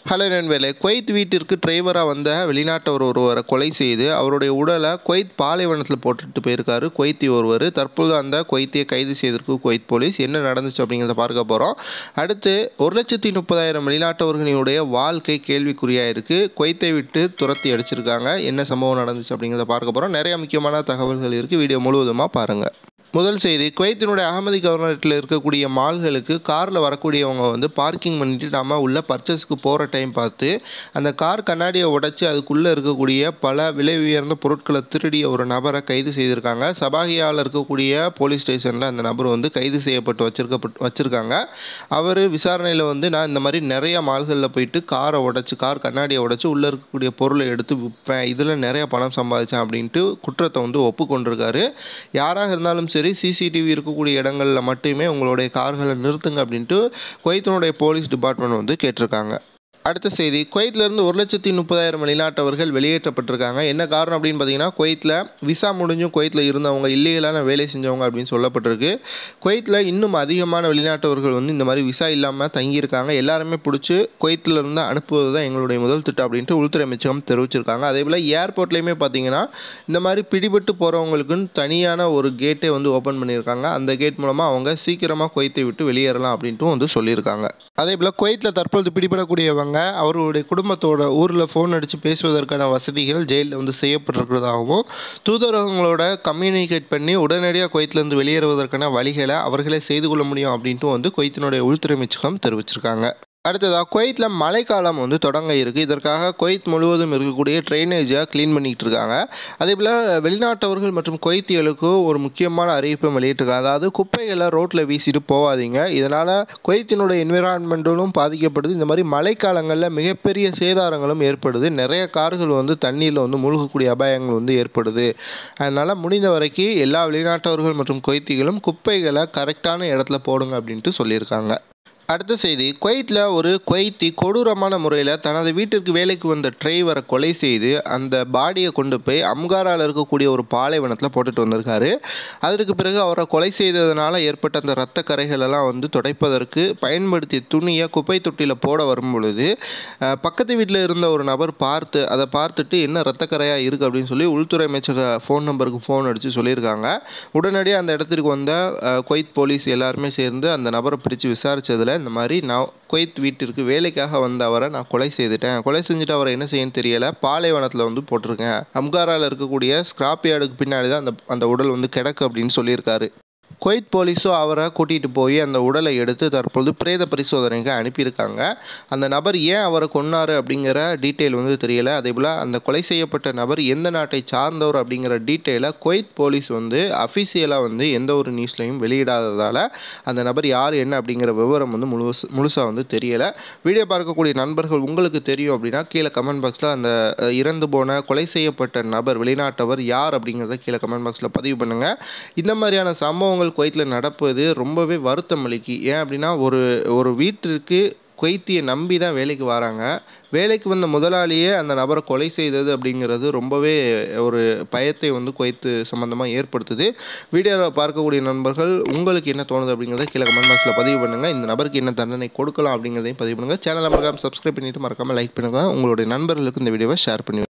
Hello நண்பர்களே, Kuwait வீட்டிற்கு டிரைவராக வந்த வெளிநாட்டவர் ஒருவரை கொலை செய்து அவருடைய உடலை குவைத் பாலைவனத்தில் போட்டுட்டு போயிருக்காரு குவைத்தி ஒருவர். தற்போது அந்த குவைத்தியை கைது செய்திருக்கு குவைத் போலீஸ். என்ன நடந்துச்சு அப்படிங்கிறத பார்க்க போகிறோம். அடுத்து 1,30,000 வெளிநாட்டவர்களுடைய வாழ்க்கை கேள்விக்குறியாக இருக்குது. குவைத்தை விட்டு துரத்தி அடிச்சிருக்காங்க. என்ன சம்பவம் நடந்துச்சு அப்படிங்கிறத பார்க்க போகிறோம். நிறைய முக்கியமான தகவல்கள் இருக்குது. வீடியோ முழுவதுமாக பாருங்கள். முதல் செய்தி, குவைத்தினுடைய அகமதி கவர்னரேட்டில் இருக்கக்கூடிய மால்களுக்கு காரில் வரக்கூடியவங்க பார்க்கிங் பண்ணிவிட்டு நம்ம உள்ள பர்ச்சேஸ்க்கு போகிற டைம் பார்த்து அந்த கார் கண்ணாடியை உடைச்சி அதுக்குள்ளே இருக்கக்கூடிய பல விலை உயர்ந்த பொருட்களை திருடிய ஒரு நபரை கைது செய்திருக்காங்க. சபாகியாவில் இருக்கக்கூடிய போலீஸ் ஸ்டேஷனில் அந்த நபர் கைது செய்யப்பட்டு வச்சுருக்காங்க. அவர் விசாரணையில் நான் இந்த மாதிரி நிறைய மால்களில் போயிட்டு கார் கண்ணாடியை உடைச்சி உள்ளே இருக்கக்கூடிய பொருளை எடுத்து விற்பேன், இதில் நிறைய பணம் சம்பாதிச்சேன் அப்படின்ட்டு குற்றத்தை ஒப்புக்கொண்டிருக்காரு. யாராக இருந்தாலும் சரி, சிசிடிவி இருக்கக்கூடிய இடங்களில் மட்டுமே உங்களுடைய கார்களை நிறுத்துங்க அப்படின்ட்டு குவைத்தினுடைய போலீஸ் டிபார்ட்மெண்ட் கேட்டிருக்காங்க. அடுத்த செய்தி, குவைத்திலிருந்து 1,30,000 வெளிநாட்டவர்கள் வெளியேற்றப்பட்டிருக்காங்க. என்ன காரணம் அப்படின்னு பார்த்தீங்கன்னா, குவைத்தில் விசா முடிஞ்சும் குவைத்தில் இருந்தவங்க, இல்லீகலான வேலை செஞ்சவங்க அப்படின்னு சொல்லப்பட்டிருக்கு. குவைத்தில் இன்னும் அதிகமான வெளிநாட்டவர்கள் இந்த மாதிரி விசா இல்லாமல் தங்கியிருக்காங்க. எல்லாருமே பிடிச்சி குவைத்திலிருந்து அனுப்புவது தான் எங்களுடைய முதல் திட்டம் அப்படின்ட்டு உள்துறை அமைச்சகம் தெரிவிச்சிருக்காங்க. அதேபோல் ஏர்போர்ட்லேயுமே பார்த்தீங்கன்னா இந்த மாதிரி பிடிபட்டு போகிறவங்களுக்குன்னு தனியான ஒரு கேட்டே ஓப்பன் பண்ணியிருக்காங்க. அந்த கேட் மூலமாக அவங்க சீக்கிரமாக குவைத்தை விட்டு வெளியேறலாம் அப்படின்ட்டு சொல்லியிருக்காங்க. அதேபோல் குவைத்தில் தற்பொழுது பிடிபடக்கூடியவங்க அவர்களுடைய குடும்பத்தோட ஊரில் ஃபோன் அடித்து பேசுவதற்கான வசதிகள் ஜெயிலில் செய்யப்பட்டிருக்கிறதாகவும், தூதரகங்களோட கம்யூனிகேட் பண்ணி உடனடியாக குவைத்திலிருந்து வெளியேறுவதற்கான வழிகளை அவர்களே செய்து கொள்ள முடியும் அப்படின்ட்டு குவைத்தினுடைய உள்துறை அமைச்சகம் தெரிவிச்சிருக்காங்க. அடுத்ததாக, குவைத்தில் மழைக்காலம் தொடங்க இருக்குது. இதற்காக குவைத் முழுவதும் இருக்கக்கூடிய ட்ரைனேஜை க்ளீன் பண்ணிக்கிட்டு இருக்காங்க. அதேபோல் வெளிநாட்டவர்கள் மற்றும் குவைத்திகளுக்கு ஒரு முக்கியமான அறிவிப்பை வெளியிட்டிருக்காங்க. அதாவது குப்பைகளை ரோட்டில் வீசிட்டு போகாதீங்க, இதனால் குவைத்தினுடைய என்விரான்மெண்ட்டும் பாதிக்கப்படுது. இந்த மாதிரி மழைக்காலங்களில் மிகப்பெரிய சேதாரங்களும் ஏற்படுது. நிறைய கார்கள் தண்ணீரில் மூழ்கக்கூடிய அபாயங்கள் ஏற்படுது. அதனால் முடிந்த வரைக்கும் எல்லா வெளிநாட்டவர்கள் மற்றும் குவைத்திகளும் குப்பைகளை கரெக்டான இடத்துல போடுங்க அப்படின்ட்டு சொல்லியிருக்காங்க. அடுத்த செய்தி, குவைத்தில் ஒரு குவைத்தி கொடூரமான முறையில் தனது வீட்டிற்கு வேலைக்கு வந்த டிரைவரை கொலை செய்து அந்த பாடியை கொண்டு போய் அம்காராவில் இருக்கக்கூடிய ஒரு பாலைவனத்தில் போட்டுட்டு வந்திருக்காரு. அதற்கு பிறகு அவரை கொலை செய்ததுனால ஏற்பட்ட அந்த இரத்த கரைகளெல்லாம் துடைப்பதற்கு பயன்படுத்திய துணியை குப்பை தொட்டியில் போட வரும் பொழுது பக்கத்து வீட்டில் இருந்த ஒரு நபர் அதை பார்த்துட்டு என்ன இரத்தக்கரையாக இருக்குது அப்படின்னு சொல்லி உள்துறை அமைச்சக ஃபோன் நம்பருக்கு ஃபோன் அடித்து சொல்லியிருக்காங்க. உடனடியாக அந்த இடத்திற்கு வந்த குவைத் போலீஸ் எல்லாருமே சேர்ந்து அந்த நபரை பிடிச்சு விசாரித்ததில் இந்த மாதிரி நான் குவைத் வீட்டிற்கு வேலைக்காக வந்த அவரை நான் கொலை செஞ்சுட்டு அவரை என்ன செய்யன்னு தெரியலை, பாலைவனத்தில் போட்டிருக்கேன், அம்காராவில் இருக்கக்கூடிய ஸ்கிராப் யார்டுக்கு பின்னாடி தான் அந்த உடல் கிடக்கு அப்படின்னு சொல்லியிருக்காரு. குவைத் போலீஸும் அவரை கூட்டிகிட்டு போய் அந்த உடலை எடுத்து தற்பொழுது பிரேத பரிசோதனைக்கு அனுப்பியிருக்காங்க. அந்த நபர் ஏன் அவரை கொன்னார் அப்படிங்கிற டீட்டெயில் தெரியலை. அதேபோல் அந்த கொலை செய்யப்பட்ட நபர் எந்த நாட்டை சார்ந்தவர் அப்படிங்கிற டீட்டெயிலை குவைத் போலீஸ் அஃபிஷியலாக எந்த ஒரு நியூஸ்லையும் வெளியிடாததால் அந்த நபர் யார் என்ன அப்படிங்கிற விவரம் முழுசாக தெரியலை. வீடியோ பார்க்கக்கூடிய நண்பர்கள் உங்களுக்கு தெரியும் அப்படின்னா கீழே கமெண்ட் பாக்ஸில் அந்த இறந்து போன கொலை செய்யப்பட்ட நபர் வெளிநாட்டவர் யார் அப்படிங்கிறத கீழே கமெண்ட் பாக்ஸில் பதிவு பண்ணுங்கள். இந்த மாதிரியான சம்பவங்கள் குவைத்தில் நடப்பது ரொம்பவே வருத்தம் அளிக்கு. ஏன் அப்படின்னா ஒரு வீட்டிற்கு குவைத்தியை நம்பி தான் வேலைக்கு வராங்க. வேலைக்கு வந்த முதலாளியே அந்த நபரை கொலை செய்தது அப்படிங்கிறது ரொம்பவே ஒரு பயத்தை குவைத்து சம்மந்தமாக ஏற்படுத்துது. வீடியோவை பார்க்கக்கூடிய நண்பர்கள் உங்களுக்கு என்ன தோணுது அப்படிங்கிறத கீழே கமெண்ட் பாக்ஸில் பதிவு பண்ணுங்கள். இந்த நபருக்கு என்ன தண்டனை கொடுக்கலாம் அப்படிங்கிறதையும் பதிவு பண்ணுங்கள். சேனலை மறக்காமல் சப்ஸ்கிரைப் பண்ணிவிட்டு மறக்காமல் லைக் பண்ணுங்கள். உங்களுடைய நண்பர்களுக்கு இந்த வீடியோவை ஷேர் பண்ணி